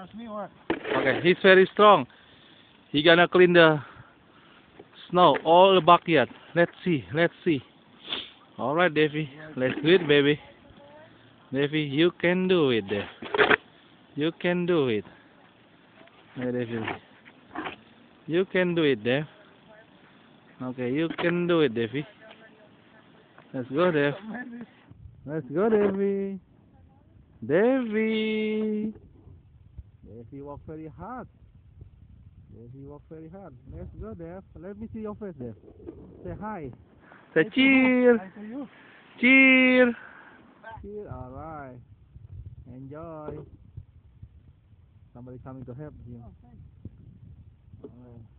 Trust me or? Okay, he's very strong. He gonna clean the snow all the backyard. Let's see, let's see. All right, Davy, let's do it, baby. Davy, you can do it, Dave. You can do it. Hey, Davy. You can do it, Dave. Okay, you can do it, Davy. Let's go, Dave. Let's go, Davy. Davy. Davy walk very hard. Davy walk very hard. Let's go, Dave. Let me see your face, Dave. Say hi. Say cheer. Hi to you. Cheer. Cheer. All right. Enjoy. Somebody coming to help you. Oh, thanks. All right.